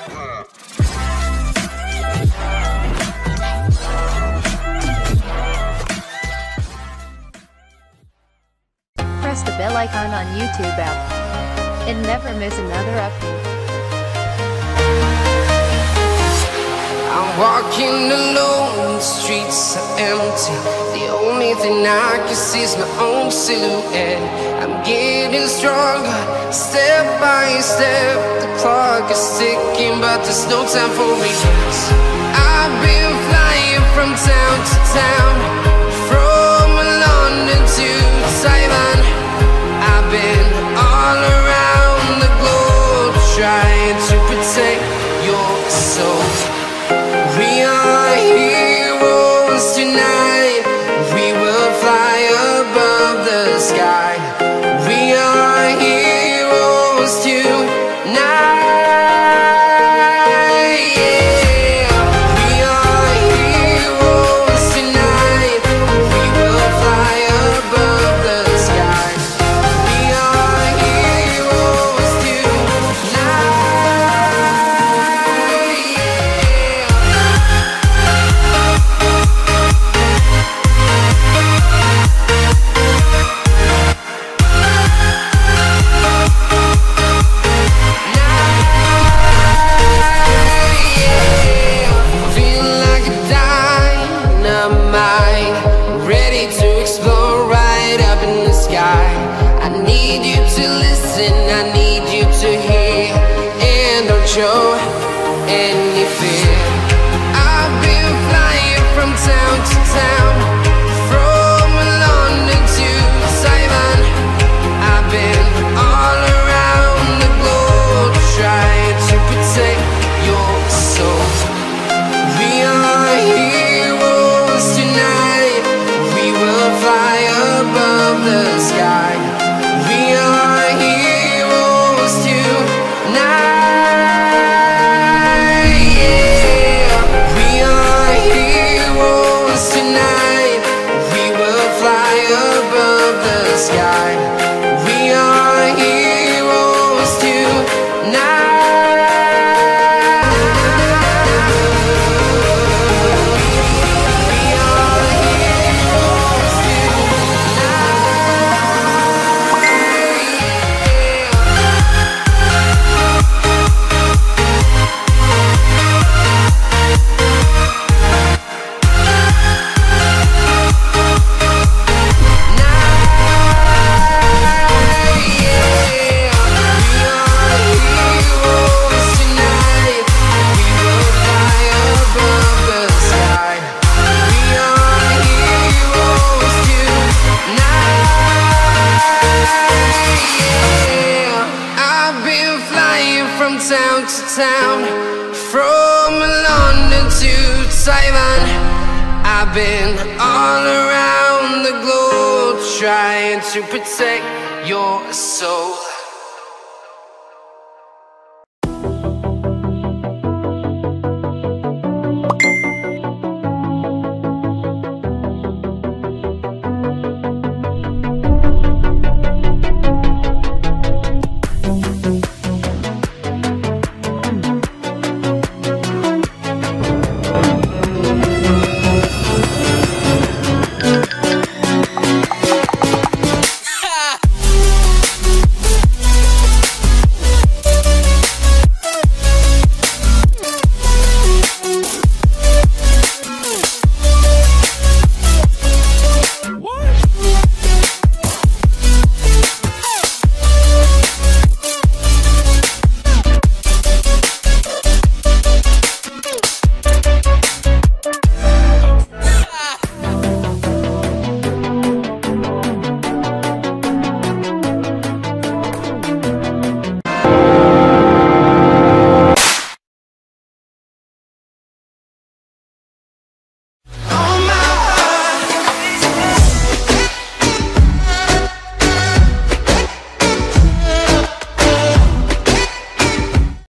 Press the bell icon on YouTube app and never miss another update. I'm walking alone, the streets are empty. The only thing I can see is my own silhouette. I'm getting stronger, step by step. The clock is ticking, but there's no time for regrets. I've been flying from town to town, from London to Taiwan. I've been all around the globe, trying to protect your soul. We are heroes tonight. We will fly above the sky. We are heroes tonight. Yeah. We are heroes tonight. We will fly above the sky. We are heroes tonight. I need you to hear, and don't show any fear. I've been flying from town to town, from London to Taiwan. I've been all around the globe, trying to protect your soul. We are heroes tonight. We will fly above the sky. We are heroes tonight. Yeah. We are heroes tonight. We will fly above the sky. We are heroes tonight. Town to town, from London to Taiwan. I've been all around the globe, trying to protect your soul.